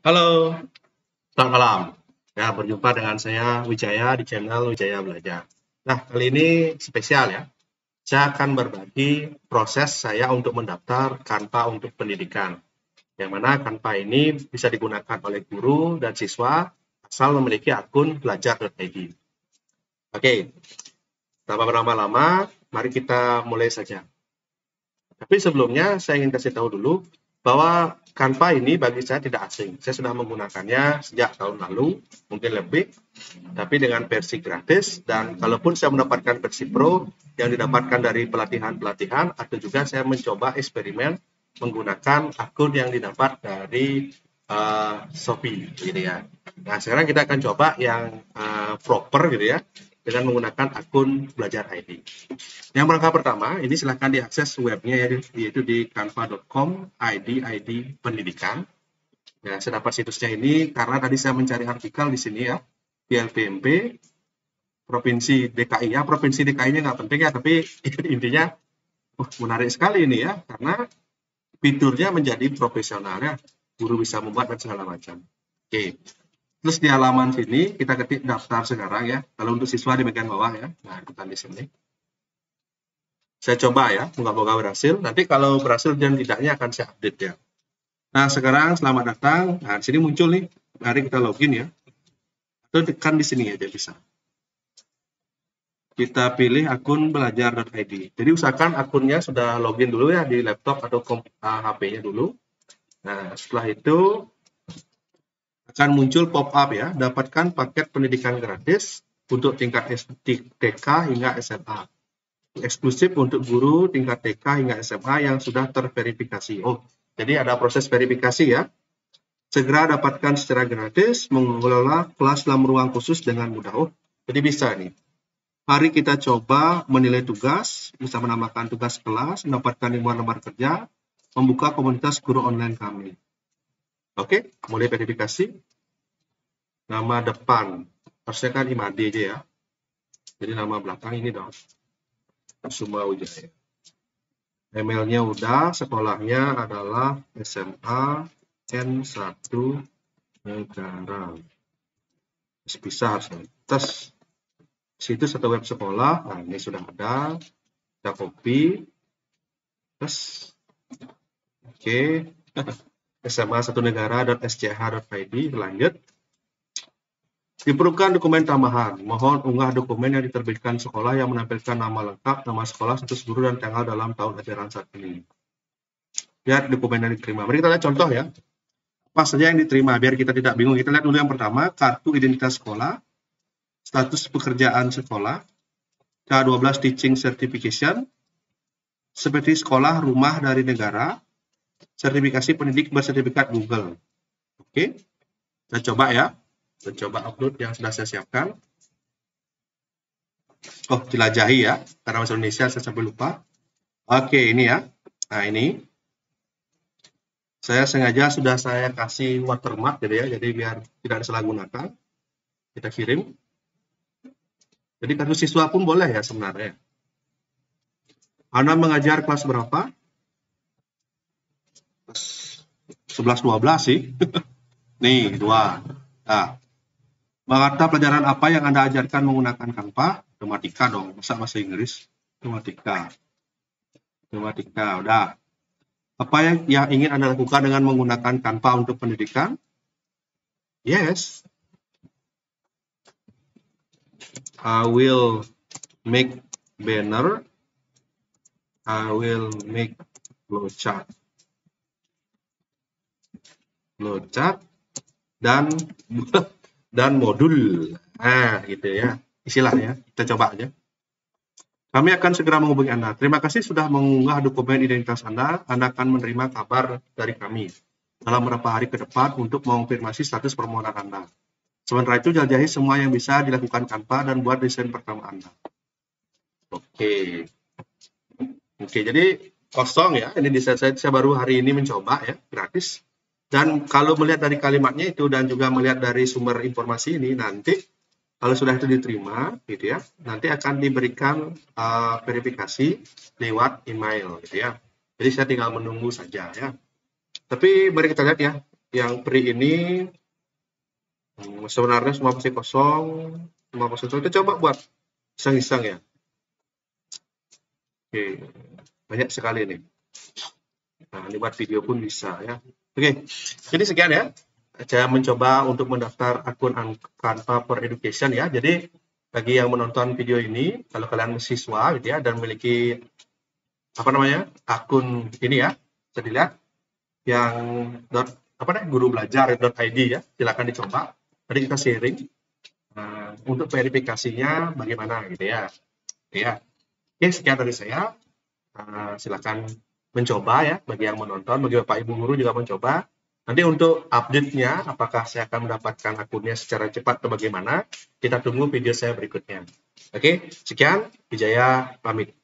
Halo, selamat malam. Ya, berjumpa dengan saya Wijaya di channel Wijaya Belajar. Nah, kali ini spesial ya. Saya akan berbagi proses saya untuk mendaftar Canva untuk pendidikan. Yang mana Canva ini bisa digunakan oleh guru dan siswa asal memiliki akun belajar.id. Oke, tanpa berlama-lama, mari kita mulai saja. Tapi sebelumnya saya ingin kasih tahu dulu bahwa Canva ini bagi saya tidak asing. Saya sudah menggunakannya sejak tahun lalu, mungkin lebih, tapi dengan versi gratis. Dan kalaupun saya mendapatkan versi Pro yang didapatkan dari pelatihan-pelatihan, atau juga saya mencoba eksperimen menggunakan akun yang didapat dari Shopee, gitu ya. Nah, sekarang kita akan coba yang proper, gitu ya, dengan menggunakan akun Belajar ID. Yang langkah pertama, ini silahkan diakses webnya yaitu di canva.com ID pendidikan. Ya, saya dapat situsnya ini karena tadi saya mencari artikel di sini ya, di LPMP, Provinsi DKI. Ya, Provinsi DKI-nya nggak penting ya, tapi intinya menarik sekali ini ya, karena fiturnya menjadi profesional ya, guru bisa membuat dan segala macam. Oke, terus di halaman sini kita ketik daftar sekarang ya, kalau untuk siswa di bagian bawah ya, nah ikutan di sini. Saya coba ya, moga-moga berhasil. Nanti kalau berhasil dan tidaknya akan saya update ya. Nah, sekarang selamat datang. Nah, di sini muncul nih. Mari kita login ya. Atau tekan di sini aja bisa. Kita pilih akun belajar.id. Jadi usahakan akunnya sudah login dulu ya di laptop atau HP-nya dulu. Nah, setelah itu akan muncul pop-up ya. Dapatkan paket pendidikan gratis untuk tingkat TK hingga SMA. Eksklusif untuk guru tingkat TK hingga SMA yang sudah terverifikasi. Oh, jadi ada proses verifikasi ya. Segera dapatkan secara gratis, mengelola kelas dalam ruang khusus dengan mudah. Oh, jadi bisa nih. Mari kita coba menilai tugas, bisa menambahkan tugas kelas, mendapatkan lembar kerja, membuka komunitas guru online kami. Oke, mulai verifikasi. Nama depan, harusnya kan Imade aja ya. Jadi nama belakang ini dong. Kusuma Wijaya. Emailnya udah, sekolahnya adalah SMA N1 Negara. Bisa harusnya. Terus situs atau web sekolah, nah ini sudah ada. Kita copy. Terus oke. SMA 1 negara.sch.id, lanjut. Diperlukan dokumen tambahan. Mohon unggah dokumen yang diterbitkan sekolah yang menampilkan nama lengkap, nama sekolah, status guru, dan tanggal dalam tahun ajaran saat ini. Lihat dokumen yang diterima. Mari kita lihat contoh ya. Apa saja yang diterima, biar kita tidak bingung. Kita lihat dulu yang pertama, kartu identitas sekolah, status pekerjaan sekolah, K12 Teaching Certification, seperti sekolah, rumah dari negara, sertifikasi pendidik bersertifikat Google. Oke, kita coba ya. Kita coba upload yang sudah saya siapkan. Oh, jelajahi ya, karena bahasa Indonesia saya sampai lupa. Oke, ini ya. Nah, ini. Saya sengaja sudah saya kasih watermark gitu ya, jadi biar tidak disalahgunakan. Kita kirim. Jadi kartu siswa pun boleh ya sebenarnya. Anda mengajar kelas berapa? 11-12 sih. Nih, 2. Nah, mata pelajaran apa yang Anda ajarkan menggunakan Canva? Matematika dong, masa bahasa Inggris? Matematika. Udah. Apa yang ingin Anda lakukan dengan menggunakan Canva untuk pendidikan? Yes. I will make banner. I will make flowchart. Dan modul. Nah, gitu ya. Istilahnya, kita coba aja. Kami akan segera menghubungi Anda. Terima kasih sudah mengunggah dokumen identitas Anda. Anda akan menerima kabar dari kami dalam beberapa hari ke depan untuk mengonfirmasi status permohonan Anda. Sementara itu, jelajahi semua yang bisa dilakukan Canva dan buat desain pertama Anda. Oke, jadi kosong ya. Ini desain saya baru hari ini mencoba ya, gratis. Dan kalau melihat dari kalimatnya itu dan juga melihat dari sumber informasi ini, nanti kalau sudah itu diterima, gitu ya, nanti akan diberikan verifikasi lewat email, gitu ya. Jadi saya tinggal menunggu saja ya. Tapi mari kita lihat ya, yang free ini sebenarnya semua pasti kosong, semua kosong. Kita coba buat iseng-iseng ya. Oke, banyak sekali nih. Nah, ini buat video pun bisa ya. Oke, jadi sekian ya. Saya mencoba untuk mendaftar akun Canva for Education ya. Jadi bagi yang menonton video ini, kalau kalian mahasiswa gitu ya dan memiliki apa namanya akun ini ya, bisa dilihat yang gurubelajar.id ya, silakan dicoba. Tadi kita sharing untuk verifikasinya bagaimana gitu ya. Ya, oke sekian dari saya. Silakan mencoba ya bagi yang menonton, bagi Bapak Ibu guru juga mencoba. Nanti untuk update-nya, apakah saya akan mendapatkan akunnya secara cepat atau bagaimana, kita tunggu video saya berikutnya. Oke, sekian, Wijaya pamit.